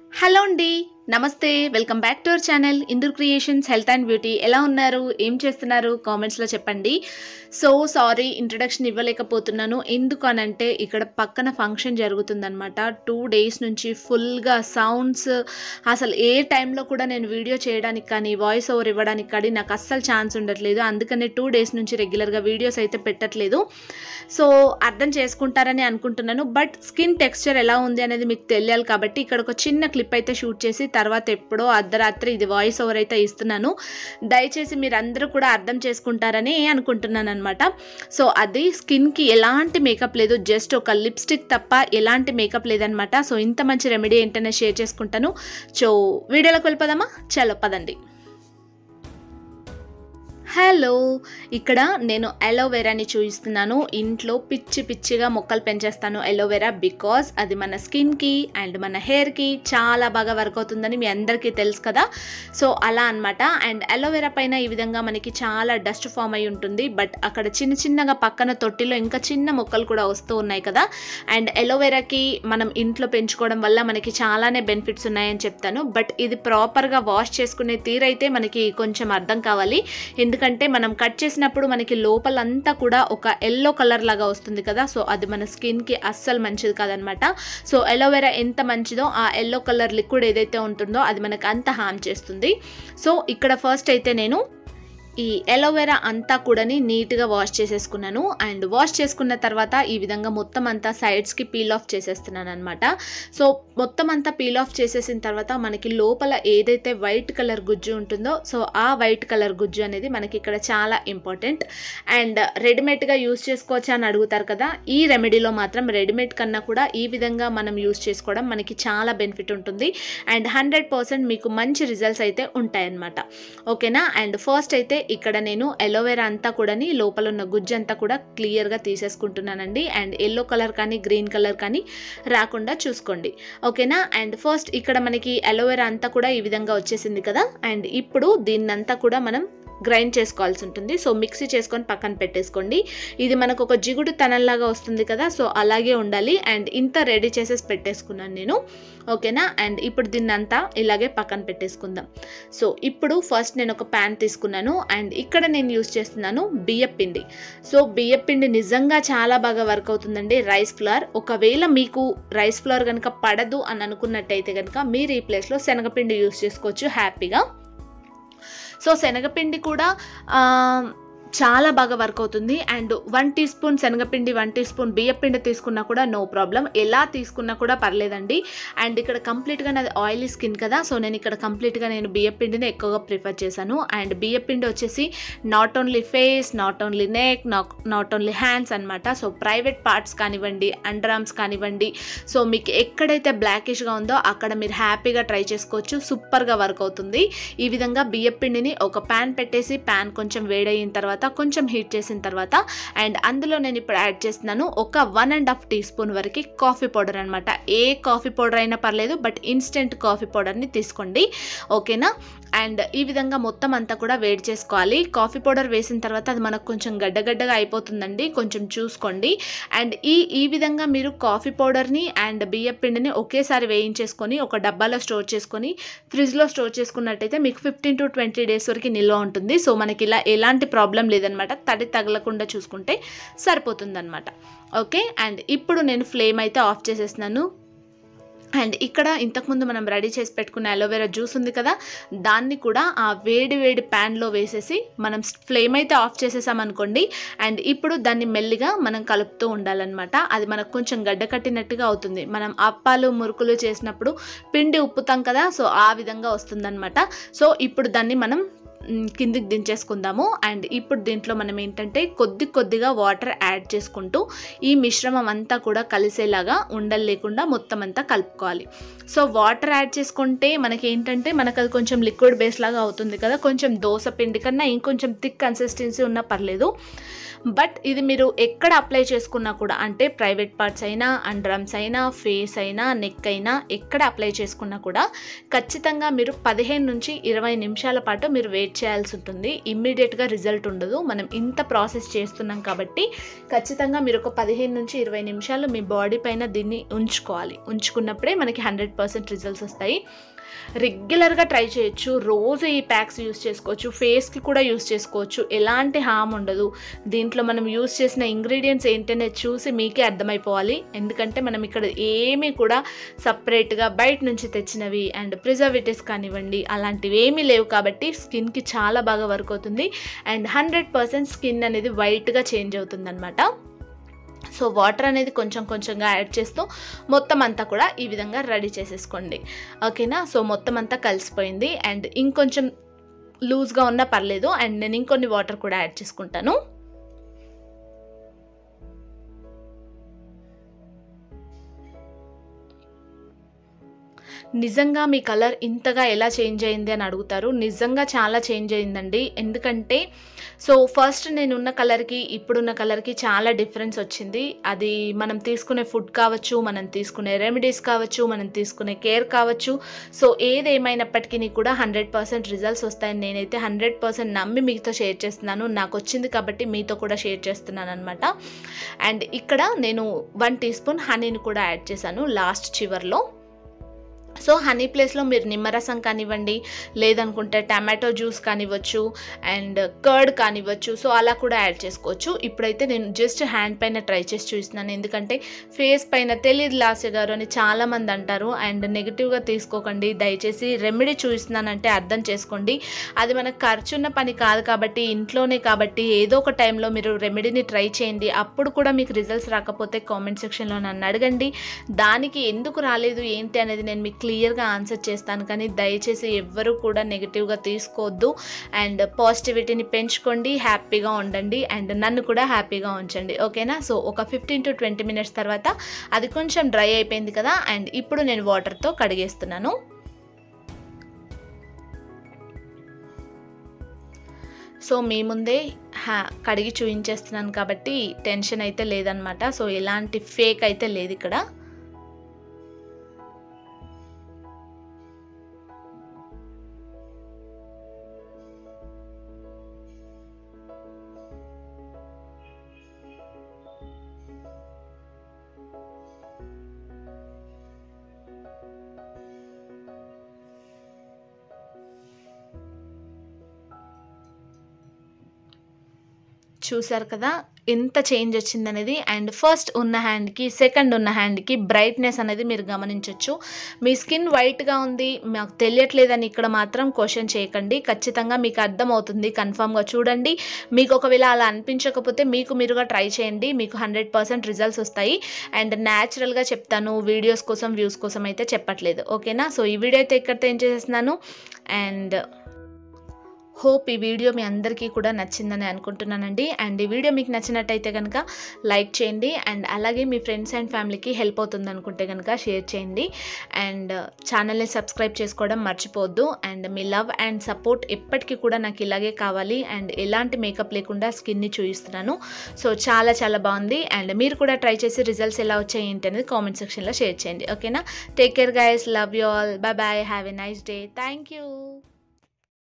Hello అండి. నమస్తే. Welcome back to our channel Indur creations health and beauty. ఎలా ఉన్నారు? ఏం చేస్తున్నారు? కామెంట్స్‌లో చెప్పండి. సారీ ఇంట్రడక్షన్ ఇవ్వలేకపోతున్నాను. ఎందుకు అనంటే ఇక్కడ పక్కన ఫంక్షన్ జరుగుతుందనమాట. 2 డేస్ నుంచి ఫుల్‌గా సౌండ్స్, అసలు ఏ టైంలో కూడా నేను వీడియో చేయడానికి కానీ, వాయిస్ ఓవర్ ఇవ్వడానికి కానీ నాకు అస్సలు ఛాన్స్ ఉండట్లేదు. అందుకనే 2 డేస్ నుంచి రెగ్యులర్‌గా వీడియోస్ అయితే పెట్టట్లేదు. అర్థం చేసుకుంటారని అనుకుంటున్నాను. బట్ స్కిన్ టెక్స్చర్ ఎలా ఉంది అనేది మీకు తెలియాలి కాబట్టి ఇక్కడ ఒక చిన్న క్లిప్ అయితే షూట్ చేసి తర్వాత ఎప్పుడో అర్ధరాత్రి ఇది వాయిస్ ఓవర్ అయితే ఇస్తున్నాను. దయచేసి మీరందరూ కూడా అర్థం చేసుకుంటారని అనుకుంటున్నాను అనమాట. అది స్కిన్కి ఎలాంటి మేకప్ లేదు, జస్ట్ ఒక లిప్స్టిక్ తప్ప ఎలాంటి మేకప్ లేదనమాట. ఇంత మంచి రెమెడీ ఏంటనే షేర్ చేసుకుంటాను. వీడియోలోకి వెళ్ళిపోదామా? చలో పదండి. హలో, ఇక్కడ నేను అలోవెరాని చూపిస్తున్నాను. ఇంట్లో పిచ్చిగా మొక్కలు పెంచేస్తాను అలోవెరా, బికాజ్ అది మన స్కిన్కి అండ్ మన హెయిర్కి చాలా బాగా వర్క్ అవుతుందని మీ అందరికీ తెలుసు కదా. అలా అనమాట. అండ్ అలోవెరా పైన ఈ విధంగా మనకి చాలా డస్ట్ ఫామ్ అయి ఉంటుంది. బట్ అక్కడ చిన్నగా పక్కన తొట్టిలో ఇంకా చిన్న మొక్కలు కూడా వస్తూ ఉన్నాయి కదా. అండ్ అలోవెరాకి మనం ఇంట్లో పెంచుకోవడం వల్ల మనకి చాలానే బెనిఫిట్స్ ఉన్నాయని చెప్తాను. బట్ ఇది ప్రాపర్గా వాష్ చేసుకునే తీరైతే మనకి కొంచెం అర్థం కావాలి. ఎందుకంటే మనం కట్ చేసినప్పుడు మనకి లోపలంతా కూడా ఒక ఎల్లో కలర్ లాగా వస్తుంది కదా. అది మన స్కిన్కి అస్సలు మంచిది కాదనమాట. అలోవెరా ఎంత మంచిదో ఆ ఎల్లో కలర్ లిక్విడ్ ఏదైతే ఉంటుందో అది మనకు అంత హార్మ్ చేస్తుంది. ఇక్కడ ఫస్ట్ అయితే నేను ఈ అలోవెరా అంతా కూడా నీట్గా వాష్ చేసేసుకున్నాను. అండ్ వాష్ చేసుకున్న తర్వాత ఈ విధంగా మొత్తం అంతా సైడ్స్కి పీల్ ఆఫ్ చేసేస్తున్నాను అనమాట. మొత్తం అంతా పీల్ ఆఫ్ చేసేసిన తర్వాత మనకి లోపల ఏదైతే వైట్ కలర్ గుజ్జు ఉంటుందో ఆ వైట్ కలర్ గుజ్జు అనేది మనకి ఇక్కడ చాలా ఇంపార్టెంట్. అండ్ రెడీమేడ్గా యూస్ చేసుకోవచ్చా అని అడుగుతారు కదా. ఈ రెమెడీలో మాత్రం రెడీమేడ్ కన్నా కూడా ఈ విధంగా మనం యూస్ చేసుకోవడం మనకి చాలా బెనిఫిట్ ఉంటుంది. అండ్ 100% మీకు మంచి రిజల్ట్స్ అయితే ఉంటాయన్నమాట. ఓకేనా. అండ్ ఫస్ట్ అయితే ఇక్కడ నేను అలోవెరా అంతా కూడా లోపల ఉన్న గుజ్జు అంతా కూడా క్లియర్గా తీసేసుకుంటున్నానండి. అండ్ ఎల్లో కలర్ కానీ గ్రీన్ కలర్ కానీ రాకుండా చూసుకోండి. ఓకేనా. అండ్ ఫస్ట్ ఇక్కడ మనకి అలోవెరా అంతా కూడా ఈ విధంగా వచ్చేసింది కదా. అండ్ ఇప్పుడు దీన్నంతా కూడా మనం గ్రైండ్ చేసుకోవాల్సి ఉంటుంది. మిక్సీ చేసుకొని పక్కన పెట్టేసుకోండి. ఇది మనకు ఒక జిగుడు తనల్లాగా వస్తుంది కదా. అలాగే ఉండాలి. అండ్ ఇంత రెడీ చేసేసి పెట్టేసుకున్నాను నేను. ఓకేనా. అండ్ ఇప్పుడు దీన్నంతా ఇలాగే పక్కన పెట్టేసుకుందాం. ఇప్పుడు ఫస్ట్ నేను ఒక ప్యాన్ తీసుకున్నాను. అండ్ ఇక్కడ నేను యూస్ చేస్తున్నాను బియ్యపిండి. బియ్యపిండి నిజంగా చాలా బాగా వర్క్ అవుతుందండి. రైస్ ఫ్లోర్, ఒకవేళ మీకు రైస్ ఫ్లోర్ కనుక పడదు అని అనుకున్నట్టయితే కనుక మీరు ఈ ప్లేస్లో శనగపిండి యూస్ చేసుకోవచ్చు హ్యాపీగా. శనగపిండి కూడా చాలా బాగా వర్క్ అవుతుంది. అండ్ 1 టీ స్పూన్ శనగపిండి, 1 టీ స్పూన్ బియ్యపిండి తీసుకున్నా కూడా నో ప్రాబ్లం, ఎలా తీసుకున్నా కూడా పర్లేదండి. అండ్ ఇక్కడ కంప్లీట్గా నాది ఆయిలీ స్కిన్ కదా. నేను ఇక్కడ కంప్లీట్గా నేను బియ్యపిండిని ఎక్కువగా ప్రిఫర్ చేశాను. అండ్ బియ్యపిండి వచ్చేసి not only face, not only neck, not only hands అనమాట. ప్రైవేట్ పార్ట్స్ కానివ్వండి, అండర్ ఆర్మ్స్ కానివ్వండి, మీకు ఎక్కడైతే బ్లాకిష్గా ఉందో అక్కడ మీరు హ్యాపీగా ట్రై చేసుకోవచ్చు. సూపర్గా వర్క్ అవుతుంది. ఈ విధంగా బియ్యపిండిని ఒక ప్యాన్ పెట్టేసి, ప్యాన్ కొంచెం వేడయిన తర్వాత కొంచెం హీట్ చేసిన తర్వాత అండ్ అందులో నేను ఇప్పుడు యాడ్ చేస్తున్నాను ఒక 1.5 టీ స్పూన్ వరకు కాఫీ పౌడర్ అనమాట. ఏ కాఫీ పౌడర్ అయినా పర్లేదు, బట్ ఇన్స్టెంట్ కాఫీ పౌడర్ని తీసుకోండి. ఓకేనా. అండ్ ఈ విధంగా మొత్తం అంతా కూడా వేడి చేసుకోవాలి. కాఫీ పౌడర్ వేసిన తర్వాత అది మనకు కొంచెం గడ్డగా అయిపోతుందండి, కొంచెం చూసుకోండి. అండ్ ఈ విధంగా మీరు కాఫీ పౌడర్ని అండ్ బియ్యపిండిని ఒకేసారి వేయించేసుకొని ఒక డబ్బాలో స్టోర్ చేసుకొని ఫ్రిడ్జ్లో స్టోర్ చేసుకున్నట్టయితే మీకు 15 to 20 డేస్ వరకు నిల్వ ఉంటుంది. మనకి ఇలా ఎలాంటి ప్రాబ్లం లేదనమాట. తడి తగలకుండా చూసుకుంటే సరిపోతుందన్నమాట. ఓకే. అండ్ ఇప్పుడు నేను ఫ్లేమ్ అయితే ఆఫ్ చేసేస్తున్నాను. అండ్ ఇక్కడ ఇంతకుముందు మనం రెడీ చేసి పెట్టుకున్న అలోవెరా జ్యూస్ ఉంది కదా, దాన్ని కూడా ఆ వేడి ప్యాన్లో వేసేసి మనం ఫ్లేమ్ అయితే ఆఫ్ చేసేసామనుకోండి. అండ్ ఇప్పుడు దాన్ని మెల్లిగా మనం కలుపుతూ ఉండాలన్నమాట. అది మనకు కొంచెం గడ్డ కట్టినట్టుగా అవుతుంది. మనం అప్పాలు మురుకులు చేసినప్పుడు పిండి ఉప్పుతాం కదా, ఆ విధంగా వస్తుందన్నమాట. ఇప్పుడు దాన్ని మనం కిందికి దించేసుకుందాము. అండ్ ఇప్పుడు దీంట్లో మనం ఏంటంటే కొద్దిగా వాటర్ యాడ్ చేసుకుంటూ ఈ మిశ్రమం అంతా కూడా కలిసేలాగా ఉండలు లేకుండా మొత్తం అంతా కలుపుకోవాలి. వాటర్ యాడ్ చేసుకుంటే మనకి ఏంటంటే మనకు అది కొంచెం లిక్విడ్ బేస్ లాగా అవుతుంది కదా. కొంచెం దోస పిండి కన్నా ఇంకొంచెం థిక్ కన్సిస్టెన్సీ ఉన్నా పర్లేదు. బట్ ఇది మీరు ఎక్కడ అప్లై చేసుకున్నా కూడా, అంటే ప్రైవేట్ పార్ట్స్ అయినా, అండర్ ఆర్మ్స్ అయినా, ఫేస్ అయినా, నెక్ అయినా, ఎక్కడ అప్లై చేసుకున్నా కూడా ఖచ్చితంగా మీరు 15 నుంచి 20 నిమిషాల పాటు మీరు వెయిట్ చేయాల్సి ఉంటుంది. ఇమ్మీడియట్గా రిజల్ట్ ఉండదు. మనం ఇంత ప్రాసెస్ చేస్తున్నాం కాబట్టి ఖచ్చితంగా మీరు ఒక 15 నుంచి 20 నిమిషాలు మీ బాడీ పైన దీన్ని ఉంచుకోవాలి. ఉంచుకున్నప్పుడే మనకి 100% రిజల్ట్స్ వస్తాయి. రెగ్యులర్గా ట్రై చేయొచ్చు. రోజు ఈ ప్యాక్స్ యూస్ చేసుకోవచ్చు. ఫేస్కి కూడా యూస్ చేసుకోవచ్చు. ఎలాంటి హామ్ ఉండదు. దీంట్లో మనం యూస్ చేసిన ఇంగ్రీడియంట్స్ ఏంటనేది చూసి మీకే అర్థమైపోవాలి. ఎందుకంటే మనం ఇక్కడ ఏమీ కూడా సపరేట్గా బయట నుంచి తెచ్చినవి అండ్ ప్రిజర్వేటివ్స్ కానివ్వండి అలాంటివి ఏమీ లేవు కాబట్టి స్కిన్కి చాలా బాగా వర్క్ అవుతుంది. అండ్ 100% స్కిన్ అనేది వైట్గా చేంజ్ అవుతుంది అనమాట. సో వాటర్ అనేది కొంచెం కొంచెంగా యాడ్ చేస్తూ మొత్తం అంతా కూడా ఈ విధంగా రెడీ చేసేసుకోండి. ఓకేనా. సో మొత్తం అంతా కలిసిపోయింది. అండ్ ఇంకొంచెం లూజ్గా ఉన్నా పర్లేదు. అండ్ నేను ఇంకొన్ని వాటర్ కూడా యాడ్ చేసుకుంటాను. నిజంగా మీ కలర్ ఇంతగా ఎలా చేంజ్ అయింది అని అడుగుతారు. నిజంగా చాలా చేంజ్ అయిందండి. ఎందుకంటే సో ఫస్ట్ నేనున్న కలర్కి ఇప్పుడున్న కలర్కి చాలా డిఫరెన్స్ వచ్చింది. అది మనం తీసుకునే ఫుడ్ కావచ్చు, మనం తీసుకునే రెమెడీస్ కావచ్చు, మనం తీసుకునే కేర్ కావచ్చు. సో ఏదేమైనప్పటికీ కూడా 100% రిజల్ట్స్ వస్తాయని నేనైతే 100% నమ్మి మీతో షేర్ చేస్తున్నాను. నాకు వచ్చింది కాబట్టి మీతో కూడా షేర్ చేస్తున్నాను అనమాట. అండ్ ఇక్కడ నేను 1 టీ స్పూన్ హనీని కూడా యాడ్ చేశాను లాస్ట్ చివర్లో. సో హనీ ప్లేస్లో మీరు నిమ్మరసం కానివ్వండి, లేదనుకుంటే టమాటో జ్యూస్ కానివ్వచ్చు, అండ్ కర్డ్ కానివ్వచ్చు. సో అలా కూడా యాడ్ చేసుకోవచ్చు. ఇప్పుడైతే నేను జస్ట్ హ్యాండ్ పైన ట్రై చేసి చూస్తున్నాను. ఎందుకంటే ఫేస్ పైన తెలియదు లాస్య గారు అని చాలామంది అంటారు. అండ్ నెగిటివ్గా తీసుకోకండి దయచేసి. రెమెడీ చూపిస్తున్నానంటే అర్థం చేసుకోండి. అది మనకు ఖర్చున్న పని కాదు కాబట్టి, ఇంట్లోనే కాబట్టి ఏదో ఒక టైంలో మీరు రెమెడీని ట్రై చేయండి. అప్పుడు కూడా మీకు రిజల్ట్స్ రాకపోతే కామెంట్ సెక్షన్లో నన్ను అడగండి. దానికి ఎందుకు రాలేదు ఏంటి అనేది నేను మీకు క్లియర్గా ఆన్సర్ చేస్తాను. కానీ దయచేసి ఎవ్వరూ కూడా నెగిటివ్గా తీసుకోవద్దు. అండ్ పాజిటివిటీని పెంచుకోండి, హ్యాపీగా ఉండండి, అండ్ నన్ను కూడా హ్యాపీగా ఉంచండి. ఓకేనా. సో ఒక 15 to 20 మినిట్స్ తర్వాత అది కొంచెం డ్రై అయిపోయింది కదా. అండ్ ఇప్పుడు నేను వాటర్తో కడిగేస్తున్నాను. సో మీ ముందే కడిగి చూపించేస్తున్నాను కాబట్టి టెన్షన్ అయితే లేదనమాట. సో ఎలాంటి ఫేక్ అయితే లేదు ఇక్కడ. చూసారు కదా ఎంత చేంజ్ వచ్చిందనేది. అండ్ ఫస్ట్ ఉన్న హ్యాండ్కి సెకండ్ ఉన్న హ్యాండ్కి బ్రైట్నెస్ అనేది మీరు గమనించవచ్చు. మీ స్కిన్ వైట్గా ఉంది మాకు తెలియట్లేదని ఇక్కడ మాత్రం క్వశ్చన్ చేయకండి. ఖచ్చితంగా మీకు అర్థమవుతుంది. కన్ఫామ్గా చూడండి. మీకు ఒకవేళ అలా అనిపించకపోతే మీరుగా ట్రై చేయండి. మీకు 100% రిజల్ట్స్ వస్తాయి. అండ్ న్యాచురల్గా చెప్తాను. వీడియోస్ కోసం వ్యూస్ కోసం అయితే చెప్పట్లేదు. ఓకేనా. సో ఈ వీడియో అయితే ఇక్కడితో ఏం చేసేస్తున్నాను. అండ్ హోప్ ఈ వీడియో మీ అందరికీ కూడా నచ్చిందని అనుకుంటున్నానండి. అండ్ ఈ వీడియో మీకు నచ్చినట్టయితే కనుక లైక్ చేయండి. అండ్ అలాగే మీ ఫ్రెండ్స్ అండ్ ఫ్యామిలీకి హెల్ప్ అవుతుంది అనుకుంటే కనుక షేర్ చేయండి. అండ్ ఛానల్ని సబ్స్క్రైబ్ చేసుకోవడం మర్చిపోవద్దు. అండ్ మీ లవ్ అండ్ సపోర్ట్ ఎప్పటికీ కూడా నాకు ఇలాగే కావాలి. అండ్ ఎలాంటి మేకప్ లేకుండా స్కిన్ని చూపిస్తున్నాను. సో చాలా చాలా బాగుంది. అండ్ మీరు కూడా ట్రై చేసి రిజల్ట్స్ ఎలా వచ్చాయి ఏంటి అనేది కామెంట్ సెక్షన్లో షేర్ చేయండి. ఓకేనా. Take care guys. Love you all. Bye bye. Have a nice day. Thank you.